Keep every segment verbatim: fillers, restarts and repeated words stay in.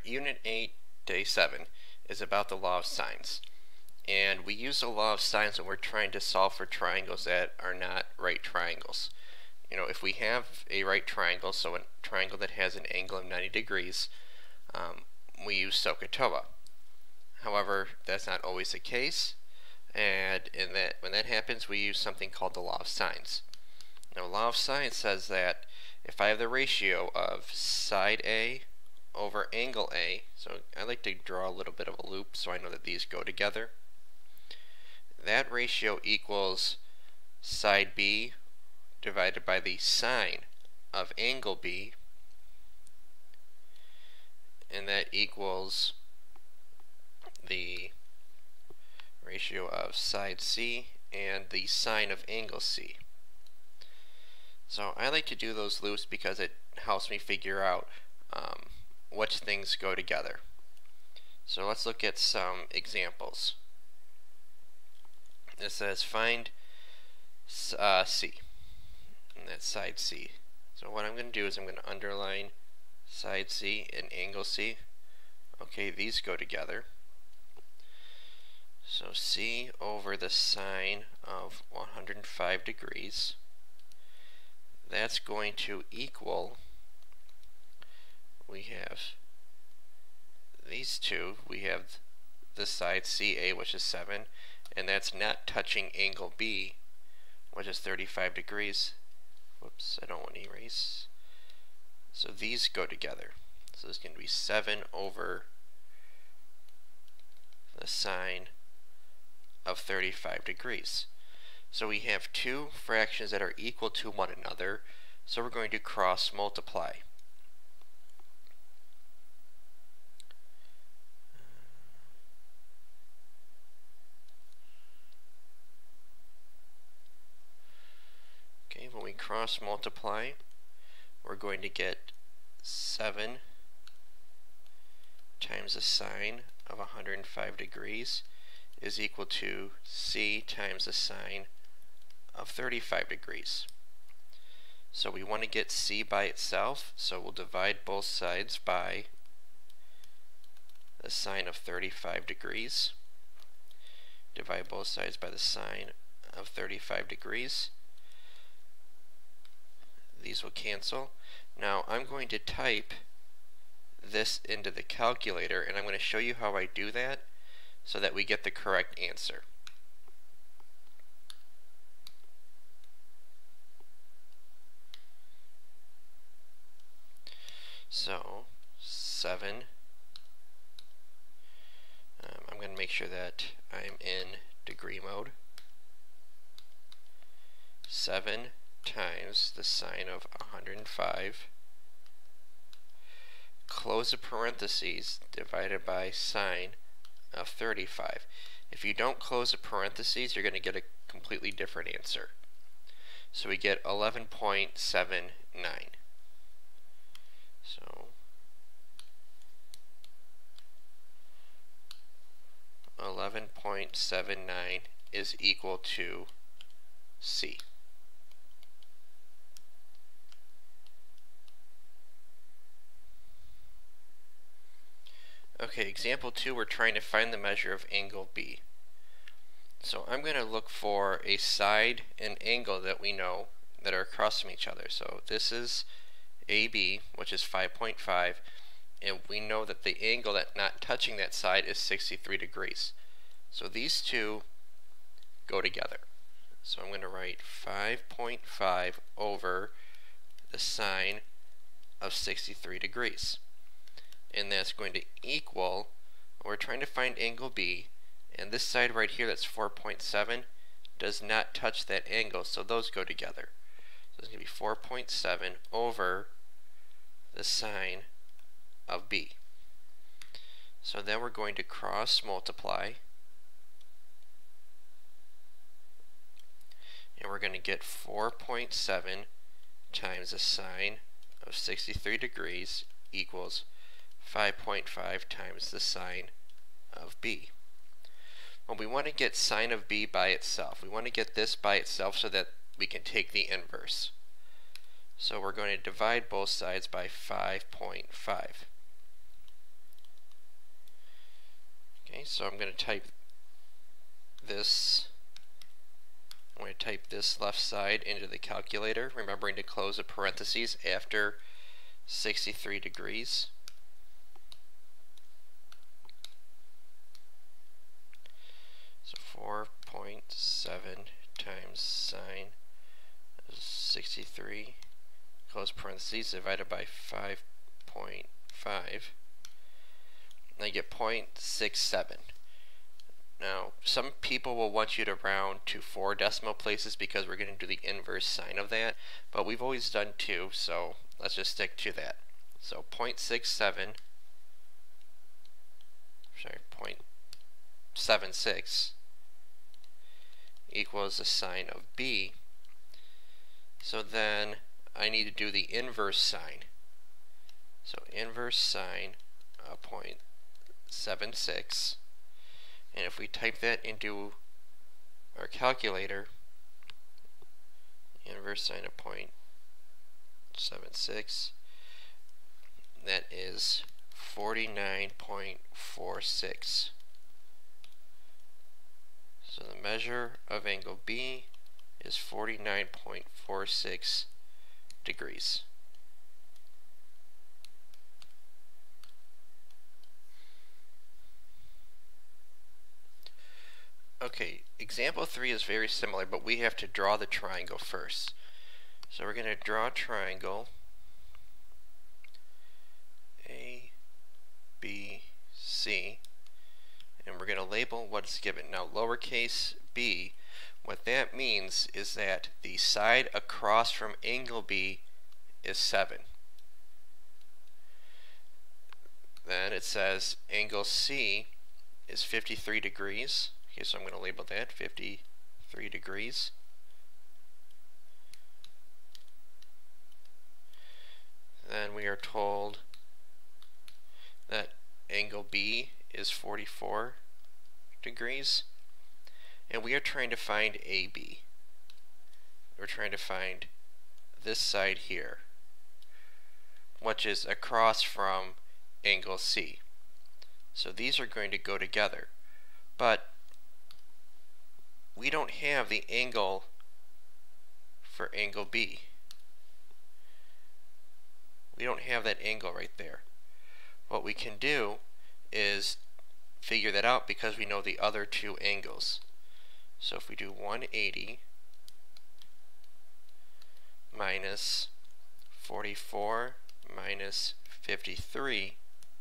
Unit eight, Day seven is about the law of sines. And we use the law of sines when we're trying to solve for triangles that are not right triangles. You know, if we have a right triangle, so a triangle that has an angle of ninety degrees, um, we use SOHCAHTOA. However, that's not always the case, and in that when that happens, we use something called the law of sines. Now, the law of sines says that if I have the ratio of side A over angle A, so I like to draw a little bit of a loop so I know that these go together, that ratio equals side B divided by the sine of angle B, and that equals the ratio of side C and the sine of angle C. So I like to do those loops because it helps me figure out um, which things go together. So let's look at some examples. It says find uh, C, and that's side C. So what I'm going to do is I'm going to underline side C and angle C. Okay, these go together. So C over the sine of one hundred five degrees, that's going to equal, we have these two, we have this side C A, which is seven, and that's not touching angle B, which is thirty-five degrees. Whoops, I don't want to erase. So these go together. So it's going to be seven over the sine of thirty-five degrees. So we have two fractions that are equal to one another, so we're going to cross multiply. Okay, when we cross multiply, we're going to get seven times the sine of one hundred five degrees is equal to C times the sine of thirty-five degrees. So we want to get C by itself, so we'll divide both sides by the sine of thirty-five degrees. Divide both sides by the sine of thirty-five degrees. These will cancel. Now I'm going to type this into the calculator, and I'm going to show you how I do that so that we get the correct answer. So seven, um, I'm going to make sure that I'm in degree mode. seven times the sine of one hundred five, close the parentheses, divided by sine of thirty-five. If you don't close the parentheses, you're going to get a completely different answer. So we get eleven point seven nine. So eleven point seven nine is equal to C. Okay, example two, we're trying to find the measure of angle B. So I'm going to look for a side and angle that we know that are across from each other. So this is A B, which is five point five, and we know that the angle that not touching that side is sixty-three degrees. So these two go together. So I'm going to write five point five over the sine of sixty-three degrees. And that's going to equal, we're trying to find angle B, and this side right here that's four point seven does not touch that angle, so those go together. So it's going to be four point seven over the sine of B. So then we're going to cross multiply, and we're going to get four point seven times the sine of sixty-three degrees equals five point five times the sine of B. Well, we want to get sine of B by itself. We want to get this by itself so that we can take the inverse. So we're going to divide both sides by five point five. Okay, so I'm going to type this, I'm going to type this left side into the calculator, remembering to close the parentheses after sixty-three degrees. So four point seven times sine sixty-three, close parentheses, divided by five point five. And I get zero point six seven. Now, some people will want you to round to four decimal places because we're going to do the inverse sign of that, but we've always done two, so let's just stick to that. So zero point six seven, sorry, zero point seven six equals the sine of b. So then I need to do the inverse sign. So inverse sign of zero point seven six, and if we type that into our calculator, inverse sign of zero point seven six, that is forty-nine point four six. So the measure of angle B is forty-nine point four six degrees. Okay, example three is very similar, but we have to draw the triangle first. So we're going to draw a triangle A, B, C, and we're going to label what's given. Now, lowercase b, what that means is that the side across from angle B is seven. Then it says angle C is fifty-three degrees. Okay, so I'm going to label that fifty-three degrees. Then we are told that angle B is forty-four degrees, and we are trying to find A B. We're trying to find this side here, which is across from angle C. So these are going to go together, but we don't have the angle for angle B. We don't have that angle right there. What we can do is figure that out because we know the other two angles. So if we do one eighty minus forty-four minus fifty-three,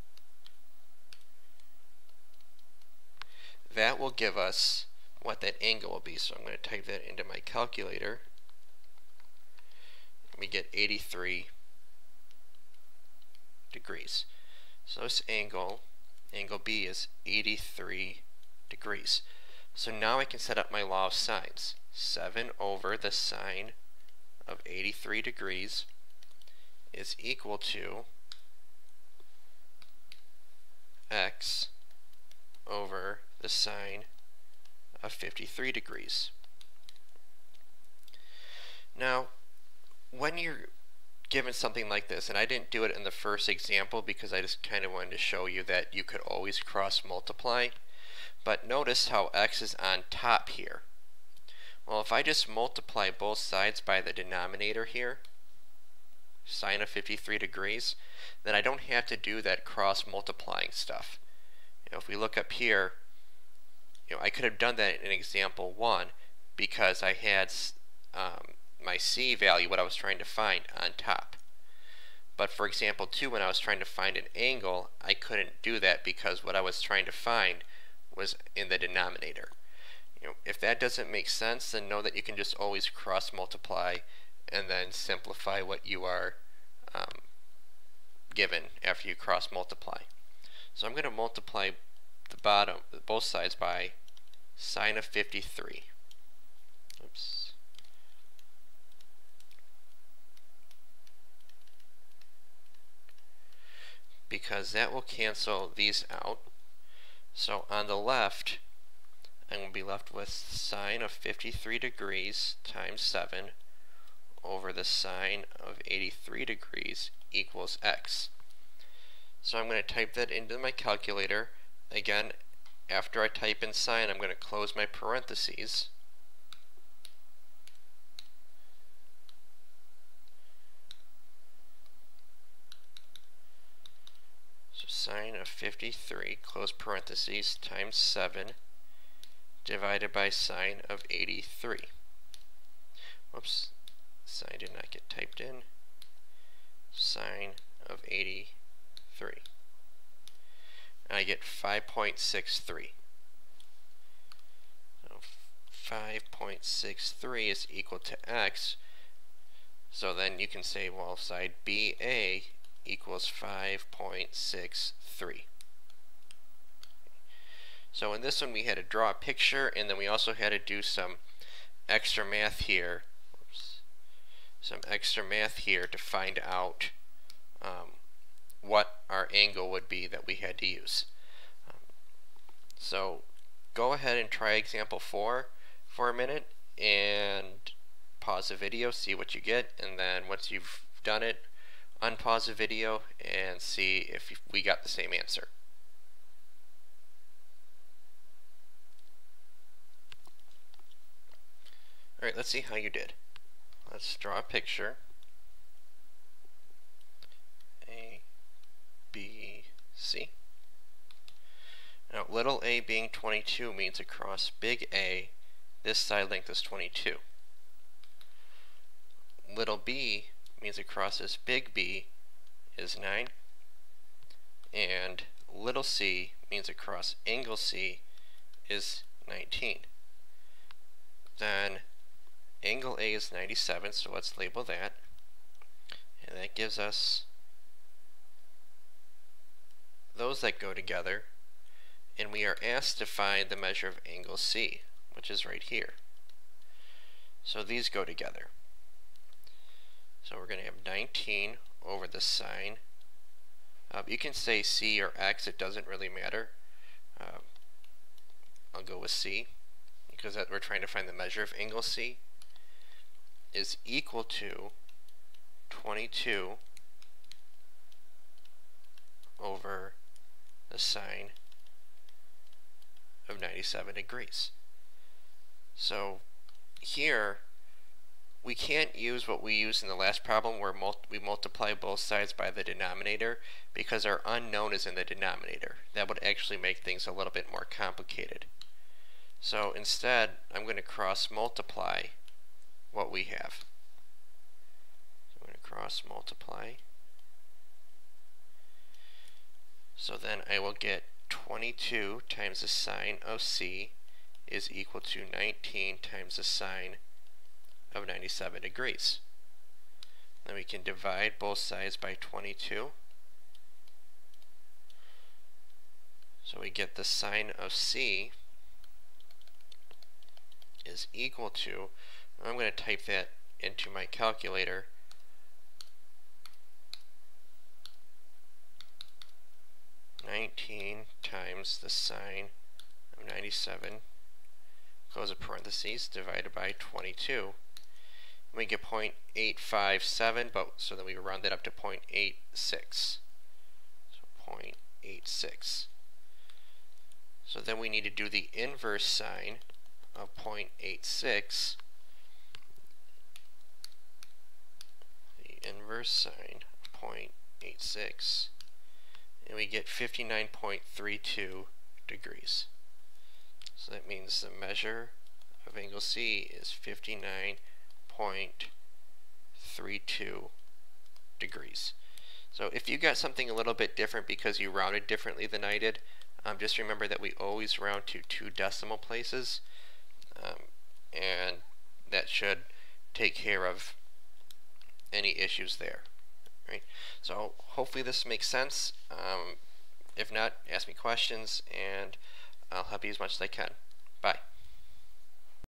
that will give us what that angle will be. So I'm going to type that into my calculator. We get eighty-three degrees. So this angle, angle B, is eighty-three degrees. So now I can set up my law of sines. seven over the sine of eighty-three degrees is equal to x over the sine of fifty-three degrees. Now, when you're given something like this, and I didn't do it in the first example because I just kind of wanted to show you that you could always cross multiply, but notice how x is on top here. Well, if I just multiply both sides by the denominator here, sine of fifty-three degrees, then I don't have to do that cross multiplying stuff. You know, if we look up here, you know, I could have done that in example one because I had um, my C value, what I was trying to find, on top. But for example two, when I was trying to find an angle, I couldn't do that because what I was trying to find was in the denominator. You know, if that doesn't make sense, then know that you can just always cross multiply and then simplify what you are um, given after you cross multiply. So I'm going to multiply the bottom, both sides, by sine of fifty-three. Oops. Because that will cancel these out. So on the left, I'm going to be left with sine of fifty-three degrees times seven over the sine of eighty-three degrees equals x. So I'm going to type that into my calculator. Again, after I type in sine, I'm going to close my parentheses. So sine of fifty-three, close parentheses, times seven, divided by sine of eighty-three. Whoops, sine did not get typed in. Sine of eighty-three. And I get five point six three. So five point six three is equal to x. So then you can say, well, side B A equals five point six three. So in this one we had to draw a picture, and then we also had to do some extra math here. Oops, some extra math here to find out um, what our angle would be that we had to use. Um, so go ahead and try example four for a minute and pause the video, see what you get, and then once you've done it, unpause the video and see if we got the same answer. Alright, let's see how you did. Let's draw a picture. A, B, C. Now, little a being twenty-two means across big A, this side length is twenty-two. Little b means across this big B is nine. And little c means across angle C is nineteen. Then angle A is ninety-seven, so let's label that. And that gives us those that go together. And we are asked to find the measure of angle C, which is right here. So these go together. So we're going to have nineteen over the sine. Um, you can say C or X, it doesn't really matter. Um, I'll go with C, because that we're trying to find the measure of angle C, is equal to twenty-two over the sine of ninety-seven degrees. So here we can't use what we used in the last problem where mul we multiply both sides by the denominator, because our unknown is in the denominator. That would actually make things a little bit more complicated. So instead, I'm going to cross multiply what we have. So I'm going to cross multiply. So then I will get twenty-two times the sine of C is equal to nineteen times the sine of ninety-seven degrees. Then we can divide both sides by twenty-two. So we get the sine of C is equal to, I'm going to type that into my calculator, nineteen times the sine of ninety-seven, close the parentheses, divided by twenty-two. We get zero point eight five seven, but so then we round that up to zero point eight six. So zero point eight six. So then we need to do the inverse sine of zero point eight six. The inverse sine of zero point eight six. And we get fifty-nine point three two degrees. So that means the measure of angle C is fifty-nine point three two degrees. So if you got something a little bit different because you rounded differently than I did, um, just remember that we always round to two decimal places, um, and that should take care of any issues there. Right? So hopefully this makes sense. Um, if not, ask me questions and I'll help you as much as I can.